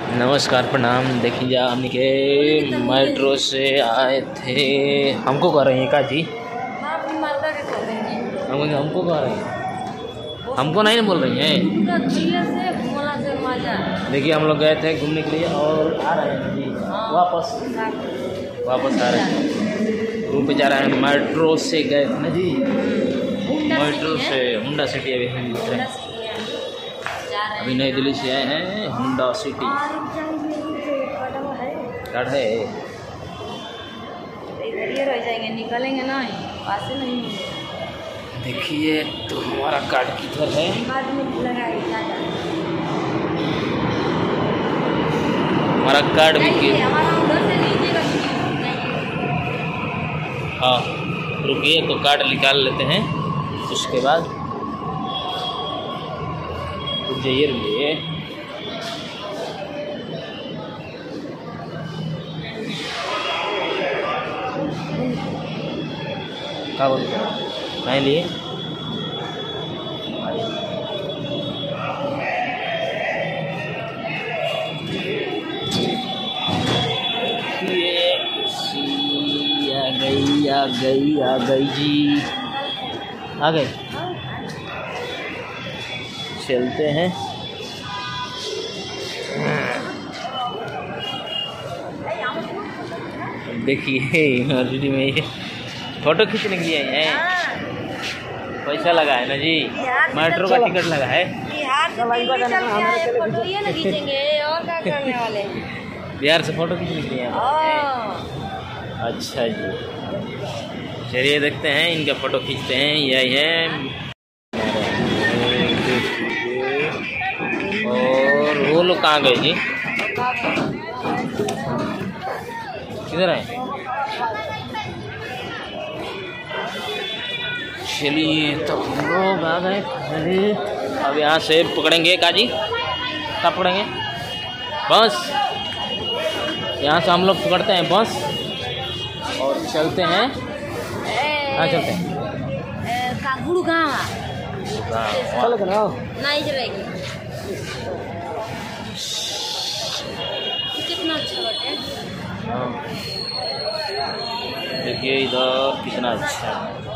नमस्कार प्रणाम। देखिए हम के मेट्रो से आए थे। हमको कह रहे हैं का जी? हमको कह रहे हैं, हमको नहीं बोल रही हैं। देखिए हम लोग गए थे घूमने के लिए और आ रहे हैं जी, वापस आ रहे हैं। रूम पे जा रहे हैं। मेट्रो से गए थे ना जी, मेट्रो से हुंडा सिटी। अभी नई दिल्ली से आए हैं हुंडा सिटी। कार्ड है रह जाएंगे, निकलेंगे ना, पास नहीं। देखिए तो हमारा कार्ड किधर है? हमारा कार्ड भी हाँ, रुकिए तो कार्ड निकाल लेते हैं। उसके बाद जाइए, रुकिए। क्या बोल नहीं लिए? आ गई जी, आ गए। चलते हैं। देखिए यूनिवर्सिटी में ये फोटो खींचने के लिए हैं। पैसा लगा है ना जी, मेट्रो का टिकट लगा है। बिहार से फोटो खींचने के लिए। अच्छा जी, चलिए देखते हैं, इनका फोटो खींचते हैं। यही है और वो लोग कहाँ गए जी? किधर है? चलिए तो हम लोग आ गए। अब यहाँ से पकड़ेंगे काजी, कब पकड़ेंगे? बस यहाँ से हम लोग पकड़ते हैं बस और चलते हैं। कहाँ चलते हैं? गुड़गांव नहीं चलेगी। कितना अच्छा है। देखिए इधर कितना अच्छा है।